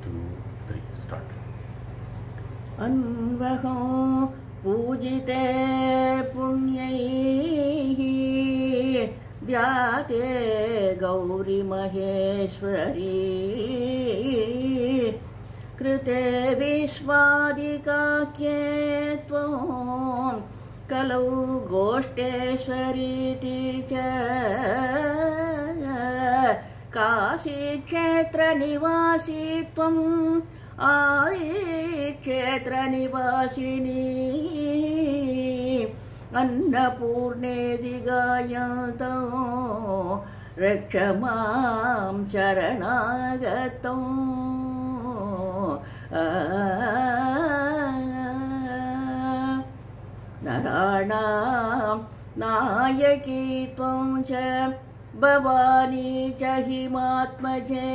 2, 3, start. अन्वहो पूजिते पुण्यैः ध्याते गौरी महेश्वरी कृते विश्वादिकाख्ये त्वं कलौ गोष्ठेश्वरीति च काशीक्षेत्रनिवासी त्वम् क्षेत्रनिवासिनी अन्नपूर्णेदिगायतो रक्ष मां शरणागतो नराणां नायकी त्वं च भवानी च हिमात्मजे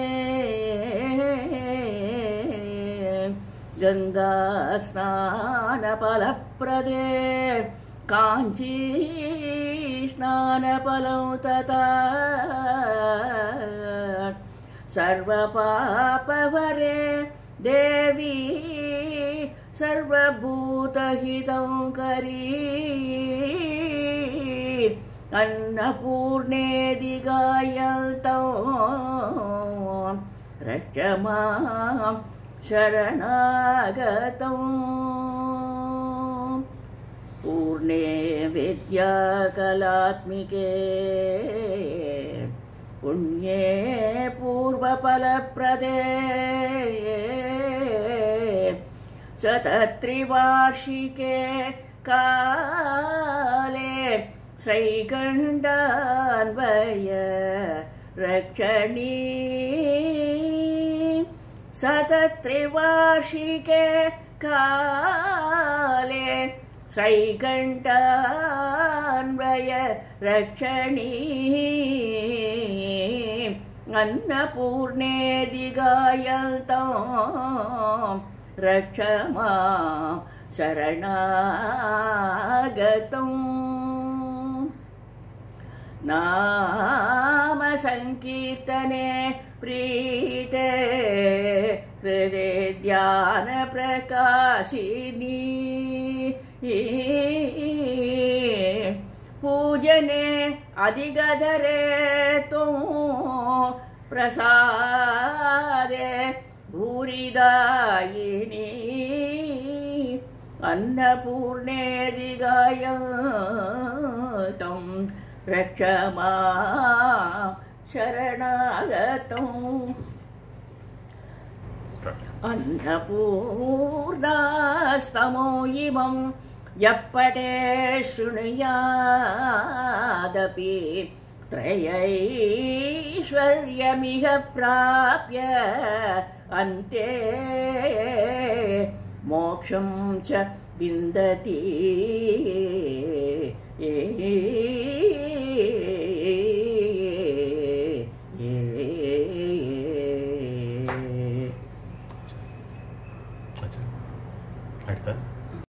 गंगा स्नानफलप्रदे कांची स्नानफलं तथा सर्वपापहरे देवी सर्वभूतहितंकरी अन्नपूर्णेदिगायतो रक्ष मां शरणागतो पूर्णे विद्याकलात्मिके पुण्ये पूर्वफलप्रदे शतत्रिवार्षिके काले श्रीकण्ठान्वय रक्षणी शतत्रिवार्षिके काले श्रीकण्ठान्वय रक्षणी अन्नपूर्णेदिगायतो रक्ष मां शरणागतो नाम संकीर्तने प्रीते हृदे ध्यान प्रकाशिनी पूजने अधिगधरे तो प्रसादे भूरिदायिनी अन्नपूर्णेदिगायतो रक्ष मां शरणागतो अन्नपूर्णास्तमो इमं यः पठे शृणुयादपि त्रयैश्वर्यमिह प्राप्य अन्ते मोक्षं च विन्दति